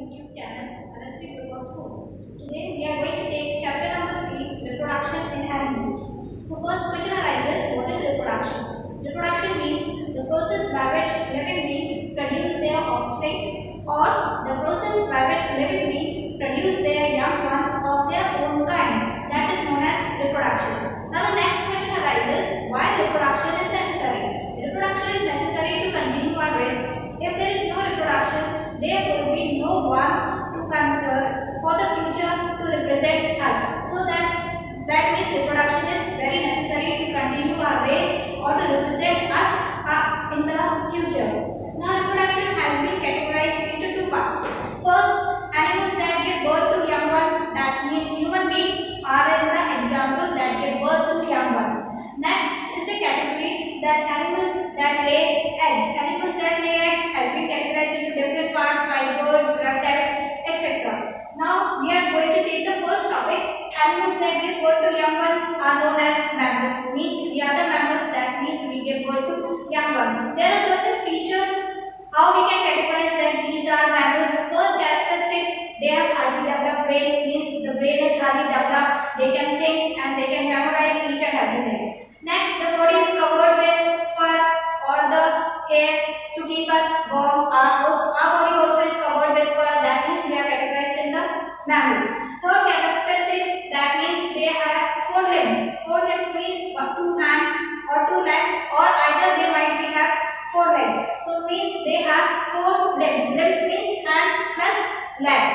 YouTube channel, LSP Group of Schools. Today we are going to take chapter number 3, Reproduction in Animals. So first question arises, what is reproduction? Reproduction means the process by which living beings produce their offspring, or the process by which living beings produce their young ones of their own kind. That is known as reproduction. Now the next question arises, why reproduction is necessary? Reproduction is necessary to continue our race. If there is no reproduction, there will be no one to come for the future to represent us. So that means reproduction is very necessary to continue our race or to represent us in the future. Now reproduction has been categorized into two parts. First, animals that give birth to young ones, that means human beings are in the example that give birth to young ones. Next is the category that animals that lay eggs. Animals that lay eggs has been categorized into different parts like birds, reptiles, etc. Now we are going to take the first topic. Animals that give birth to young ones are known as mammals. Means we are the mammals, that means we give birth to young ones. There are certain features how we can categorize that these are mammals. First characteristic, they have highly developed brain, means the brain is highly developed, they can think and they can memorize each and everything. Next, the body is covered with fur or the hair to keep us warm. Our body also is covered with fur, that means we are categorized in the mammals. Third characteristics, that means they have four limbs. Four limbs means two hands or two legs, or either they might have four legs. So means they have four limbs. Limbs means hand plus legs.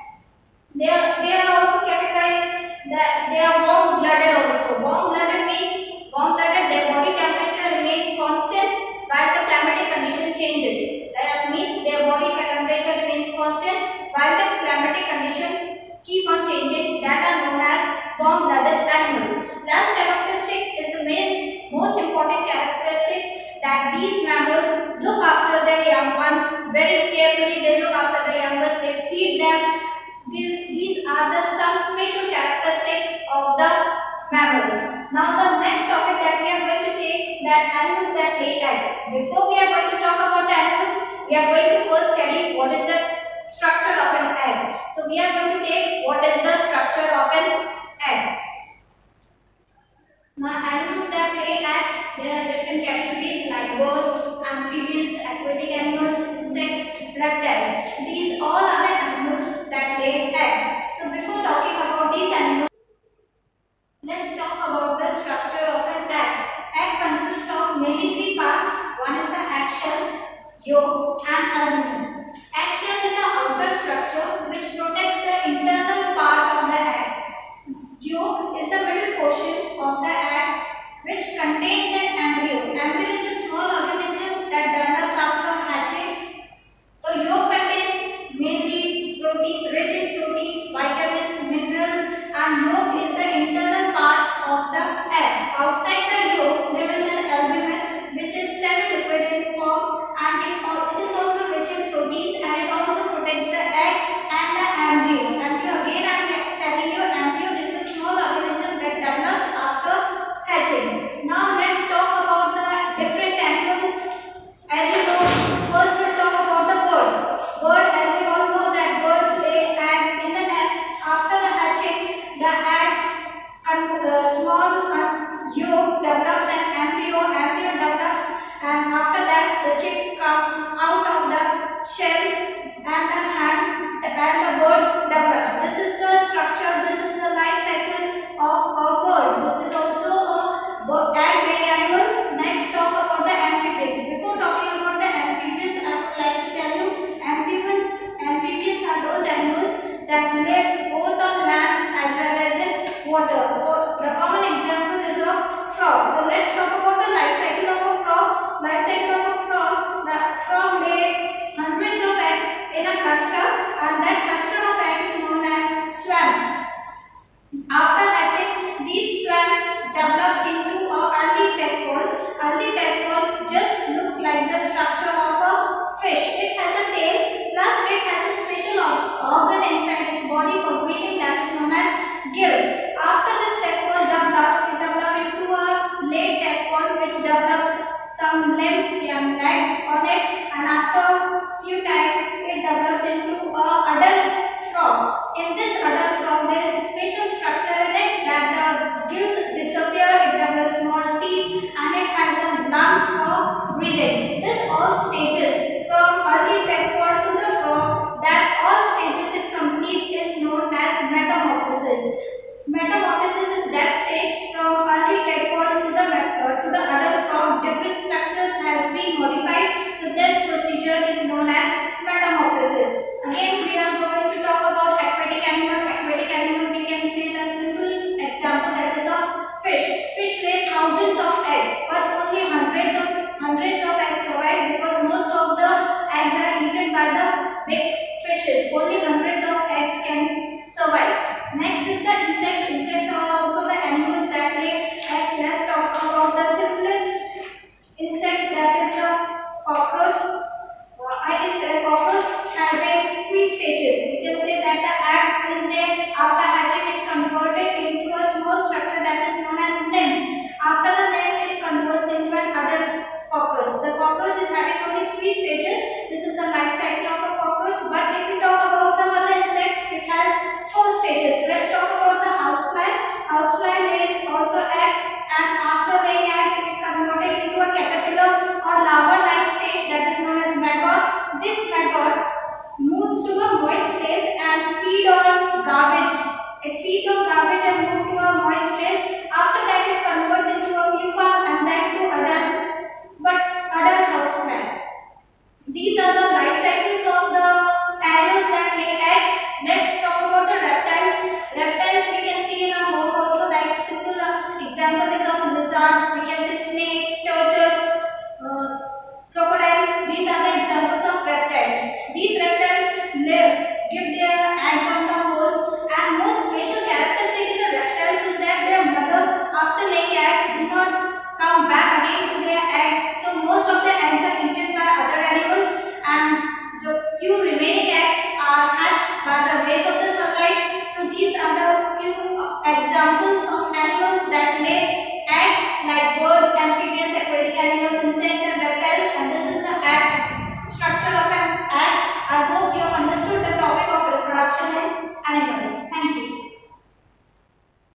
They are also categorized that they are warm blooded also. Warm blooded means warm blooded, their body temperature remains constant while the climatic condition changes. That means their body temperature remains constant while the climatic condition keep on changing. That are known as warm blooded animals. Last characteristic is the most important characteristics, that these mammals look after their young ones very carefully. They look after the young ones, they feed them. These are some special characteristics of the mammals. Now the next topic that we are going to take, that animals that lay eggs. Before we are going to talk about the animals, we are going to first study what is the structure of an egg. So we are going to take what is the structure of an egg. Now animals that lay eggs, there are different categories like birds, amphibians, aquatic animals, insects, reptiles. These all are the animals that lay eggs. So before talking about these animals, let's talk about the structure of an egg. Egg consists of mainly three parts. One is the egg shell, yolk and albumen. Egg shell is the outer structure which protects the internal part of the egg. Yolk is the middle portion of the egg which contains an embryo. Embryo is a small organism that develops after hatching. So yolk contains mainly proteins, rich in proteins, vitamins, minerals, and yolk is the internal part of the egg. Outside the yolk there is an albumen which is semi-liquid in form, and it is also big fishes. Only hundreds of eggs can survive. Next is the insects. Insects are also the animals that lay eggs. Let's talk about the simplest insect, that is the cockroach. I can say cockroach having three stages. We can say that the egg is there. After hatching, it converted into a small structure that is known as nymph. After the nymph, it converts into an adult cockroach. The cockroach is having only three stages. This is the life cycle of a cockroach. But if we talk about some other insects, it has four stages. Let's talk about the housefly. Housefly lays also eggs, and after laying eggs, it converted into a caterpillar or larva-like stage that is known as maggot. This maggot moves to a moist place and feed on garbage. It feeds on garbage and moves to a moist place. After that, it converts into a pupa and then to adult housefly. These are the